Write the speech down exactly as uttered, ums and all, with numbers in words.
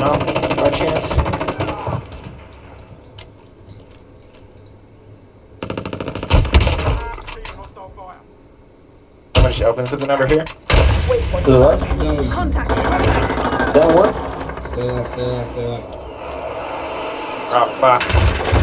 No, by chance. Somebody should open something over here. To the left? No, Contact. That one? Stay up, stay up, stay up. Oh, fuck.